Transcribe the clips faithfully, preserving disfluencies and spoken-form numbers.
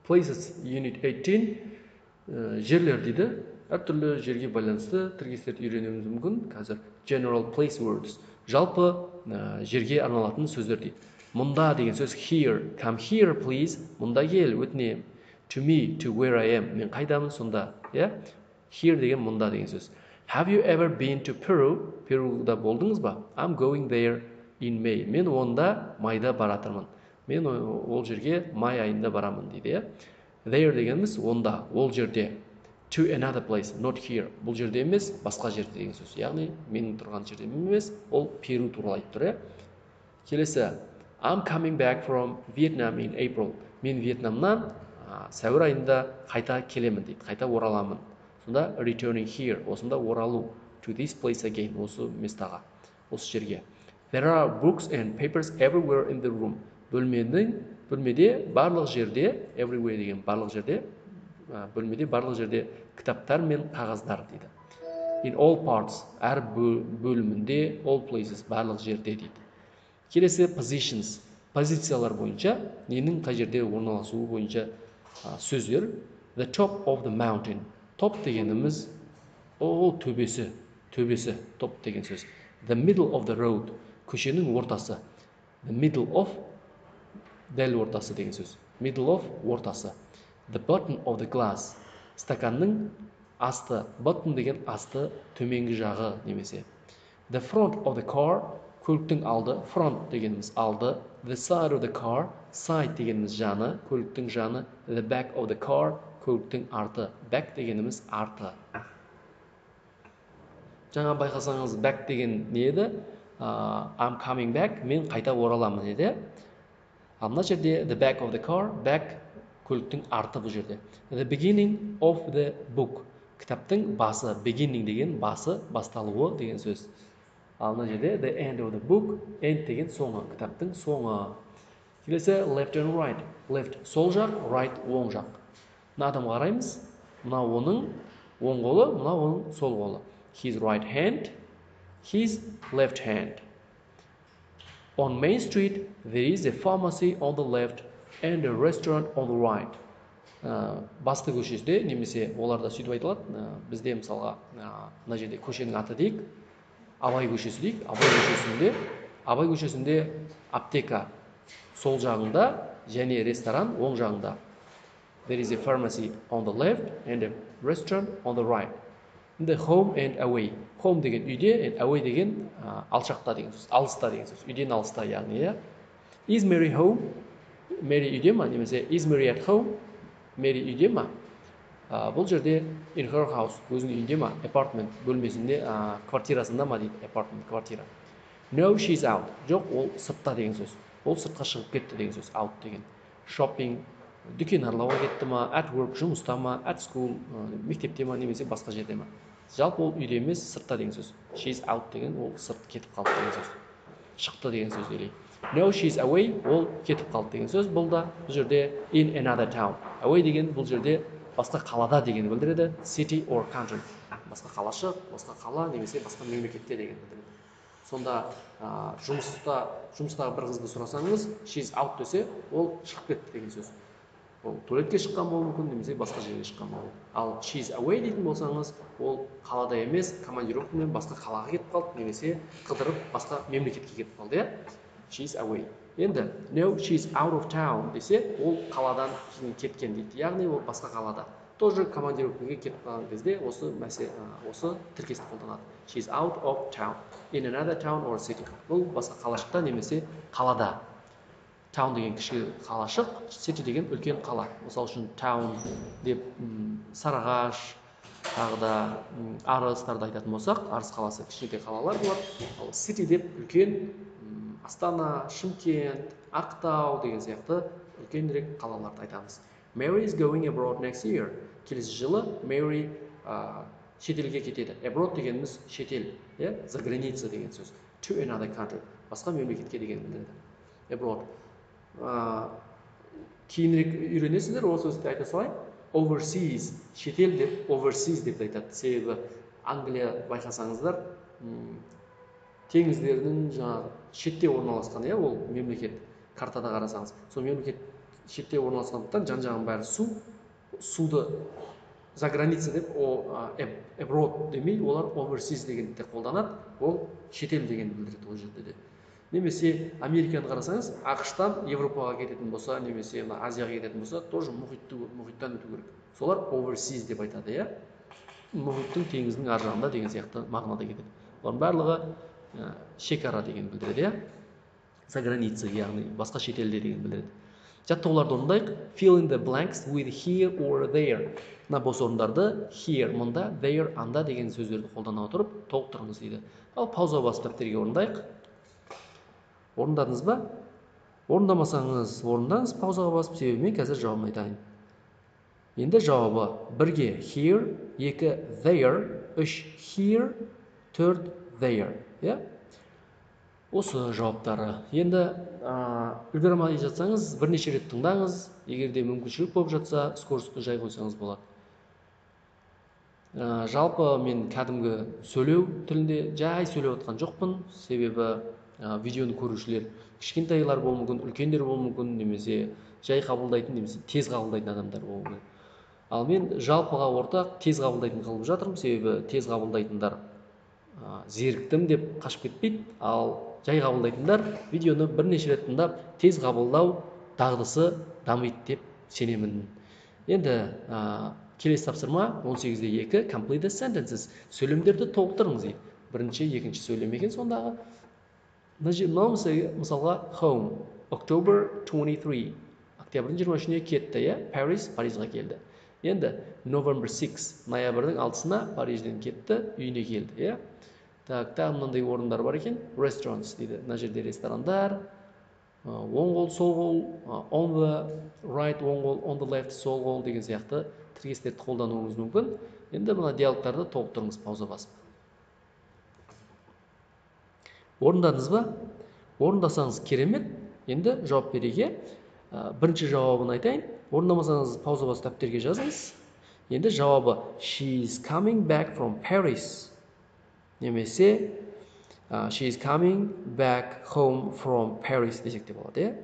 Places Unit eighteen жерлер дейді. Әртүрлі жерге байланысты тіркестерді үйренуіміз мүмкін. Қазір general place words. Жалпы жерге арналатын сөздер дейді. Мұнда деген сөз here. Come here please. Мұнда кел, өтінемін. To me, to where I am. Мен қайдамын сонда. Here деген мұнда деген сөз. Have you ever been to Peru? Перуда болдыңыз ба? I'm going there in May. Мен онда майда баратырмын. Мен ол жерге май айында барамын дейді. There дегеніміз онда, ол жерде. To another place, not here. Бұл жерде емес, басқа жерде деген сөз. Яғни, менің тұрған жерде емес, ол Перу туралы айтып тұр. Келесі, I'm coming back from Vietnam in April. Мен Вьетнамнан сәуір айында қайта келемін дейді, қайта ораламын. Сонда returning here, осында оралу. To this place again, осы местаға, осы жерге. There are books and papers everywhere in the room. Бөлменің, бөлмеде барлық жерде, everywhere деген барлық жерде, бөлмеде барлық жерде кітаптар мен қағаздар дейді. In all parts, әр бөлімінде, all places, барлық жерде дейді. Келесі positions, позициялар бойынша, ненің қай жерде орналасуы бойынша сөздер. The top of the mountain. Топ дегеніміз, ол төбесі, төбесі, топ деген сөз. The middle of the road, көшенің ортасы. The middle of, дәл ортасы деген сөз. Middle of, ортасы. The bottom of the glass, стаканның асты. Bottom деген асты, төменгі жағы немесе. The front of the car, көліктің алды. Front дегеніміз алды. The side of the car, side дегеніміз жаны, көліктің жаны. The back of the car, көліктің арты. Back дегеніміз арты. Жаңа байқасаңыз, back деген не еді? I'm coming back, мен қайта ораламын еді. Мына жерде the back of the car, back көліктің арты бұл жерде. The beginning of the book, кітаптың басы. Beginning деген басы, басталуы деген сөз. Ал мына жерде the end of the book, end деген соңы, кітаптың соңы. Келесі left and right. Left сол жақ, right оң жақ. Мына адам қараймыз. Мына оның оң қолы, мына оның сол қолы. His right hand, his left hand. On Main Street, there is a pharmacy on the left and a restaurant on the right. Басты көшесінде, немесе оларда сөйтіп айтылады. Бізде мысалға мына жерде көшенің аты дейік. Абай көшесі дейік. Абай көшесінде, Абай көшесінде аптека сол жағында және ресторан оң жағында. There is a pharmacy on the left and a restaurant on the right. The home and away. Home деген үйде, and away деген алшақта деген сөз, алыста деген сөз. Үйден алыста яғни. Is Mary home? Mary үйде ма? Немесе is Mary at home? Mary үйде ма? Бұл жерде in her house, өзінің үйде ма? Apartment, бөлмесінде, квартирасында ма дейді? Apartment, квартира. No, she's out. Жоқ, ол сыртта деген сөз. Ол сыртқа шығып кетті деген сөз. Out деген. Shopping, дүкен аралауға кетті ма? At work, жұмыста ма? At school, мектепте ма? Немесе басқа жерде ма? Жалпы ол үйде емес, сыртта деген сөз. She's out деген, ол сырт кетіп қалды деген сөз. Шықты деген сөз делейік. No, she's away, ол кетіп қалды деген сөз. Бұл да бұл жерде in another town. Away деген бұл жерде басқа қалада дегенді білдіреді. City or country. Басқа қалашық, басқа қала, немесе басқа мемлекетте деген білдіреді. Сонда жұмыста, жұмыстағы бір қызды сұрасаңыз, she's out десе, ол шығып кетті деген сөз. Ол туалетке шыққан болуы мүмкін, немесе басқа жерге шыққан болуы. Ал she's away дейтін болсаңыз, ол қалада емес, командировкамен басқа қалаға кетіп қалды, немесе қыдырып басқа мемлекетке кетіп қалды. She's away. Енді no, she's out of town десе, ол қаладан кеткен дейді. Яғни ол басқа қалада. Тоже командировкаға кетіп қалған кезде осы мәселе, осы тіркесті қолданады. She's out of town. In another town or city. Бұл басқа қалашықта немесе қалада. Town деген кіші қалашық, city деген үлкен қала. Мысалы үшін town деп Сарыағаш, тағы да Арыстарды айтатын болсақ, Арыс қаласы кішкентай қалалар болады. Ал city деп үлкен Астана, Шымкент, Ақтау деген сияқты үлкенірек қалаларды айтамыз. Mary is going abroad next year. Келесі жылы Mary шетелге кетеді. Abroad дегеніміз шетел, за граница деген сөз. To another country. Басқа мемлекетке деген білдіреді. Abroad. Кейінірек үйренесіздер, осы сөзді айта салайын. Overseas, шетел деп, overseas деп айтады. Себебі Англия байқасаңыздар, теңіздердің жаңағы шетте орналасқан, ол мемлекет картада қарасаңыз. Сол мемлекет шетте орналасқандықтан жан жағының бәрі су. Суды за граница деп, о abroad демей, олар overseas дегенді қолданады. Ол шетел деген білдіреді ол жерде де. Немесе Американы қарасаңыз, ақштан Европаға кететін болса, немесе Азияға кететін болса, тоже мұхиттан өту керек. Солар overseas деп айтады, иә? Мұхиттың, теңіздің ар жағында деген сияқты мағынада кетеді. Олардың барлығы шекара деген білдіреді, иә? За граница, яғни басқа шетелде деген білдіреді. Жаттығуларды орындайық. Fill in the blanks with here or there. Мына бос орындарды here мұнда, there анда деген сөздерді қолдана отырып толықтырыңыз дейді. Ал пауза басып дәптерге орындайық. Орындадыңыз ба? Орындамасаңыз орындаңыз, паузаға басып, себебі мен қазір жауабын айтайын. Енді жауабы бірге here, екі there, үш here, төрт there. Осы жауаптары. Енді үлгере алмай жатсаңыз, бірнеше рет тыңдаңыз. Егер де мүмкіншілік болып жатса, скоростьті жай қойсаңыз болады. Жалпы мен кәдімгі сөйлеу тілінде жай сөйлеп отқан жоқпын. Себебі видеоны көрушілер кішкентайлар болуы мүмкін, үлкендер болуы мүмкін, немесе жай қабылдайтын, немесе тез қабылдайтын адамдар болуы мүмкін. Ал мен жалпыға ортақ тез қабылдайтын қылып жатырмын, себебі тез қабылдайтындар зеріктім деп қашып кетпейді, ал жай қабылдайтындар видеоны бірнеше рет тыңдап тез қабылдау дағдысы дамиды деп сенемін. Енді келесі тапсырма он сегізде екі complete the sentences. Сөйлемдерді толықтырыңыз дейді. Бірінші, екінші сөйлем екен сондағы. Мынау мысалға home, October twenty-three, октябрьдің жиырма үшіне кетті, иә? Paris, Парижға келді. Енді November six, ноябрьдің алтысына Парижден кетті, үйіне келді, иә? Так, тағы мынандай орындар бар екен, restaurants дейді. Мына жерде ресторандар, оң қол, сол қол, on the right, оң қол, on the left, сол қол деген сияқты тіркестерді қолдануыңыз мүмкін. Енді мына диалогтарды толықтырыңыз пауза басып. Орындадыңыз ба? Орындасаңыз керемет. Енді жауап береге. Бірінші жауабын айтайын. Орындамасаңыз пауза басып дәптерге жазыңыз. Енді жауабы she is coming back from Paris. Немесе she is coming back home from Paris десек те болады, иә?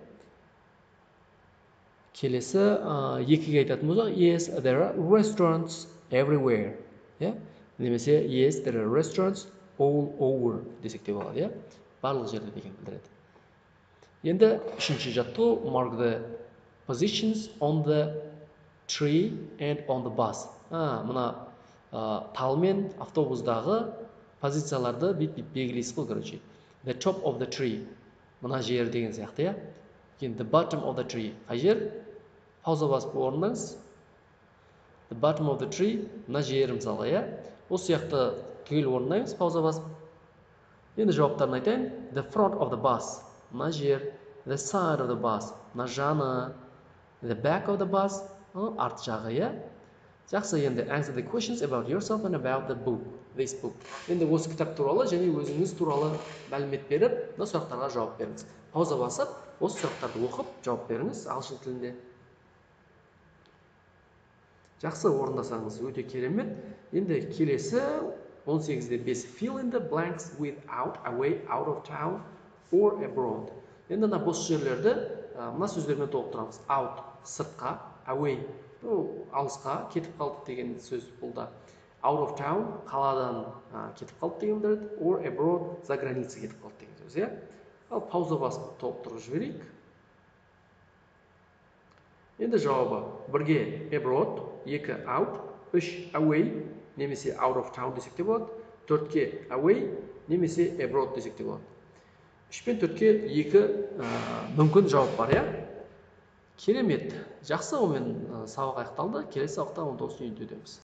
Келесі екіге айтатын болсақ, yes, there are restaurants everywhere. Немесе yes, there are restaurants all over десек те болады, иә? Барлық жерде деген білдіреді. Енді үшінші жаттығу, mark the positions on the tree and on the bus. Мына тал мен автобустағы позицияларды бит-бит белгілейсіз ғой, короче. The top of the tree. Мына жер деген сияқты, иә? Енді the bottom of the tree. Қай жер? Пауза басып орындаңыз. The bottom of the tree. Мына жер мысалы, иә? Осы сияқты түгел орындаймыз, пауза басып. Енді жауаптарын айтайын. The front of the bus. Мына жер. The side of the bus. Мына жаны. The back of the bus. Арт жағы, иә? Жақсы, енді answer the questions about yourself and about the book. This book. Енді осы кітап туралы және өзіңіз туралы мәлімет беріп, мына сұрақтарға жауап беріңіз. Пауза басып, осы сұрақтарды оқып, жауап беріңіз ағылшын тілінде. Жақсы, орындасаңыз өте керемет. Енді келесі он сегізде бес fill in the blanks with out, away, out of town or abroad. Енді мына бос жерлерді мына сөздермен толықтырамыз. Out сыртқа, away алысқа, кетіп қалды деген сөз болды. Out of town қаладан кетіп қалды деген білдіреді, or abroad за граница кетіп қалды деген сөз, иә? Ал пауза басып толықтырып жіберейік. Енді жауабы бірге abroad, екі out, үш away немесе out of town десек те болады, төртке away немесе abroad десек те болады. үш пен төртке екі мүмкін жауап бар, иә? Керемет. Жақсы, онымен сабақ аяқталды. Келесі сабақта он тоғызыншы үйді өтеміз.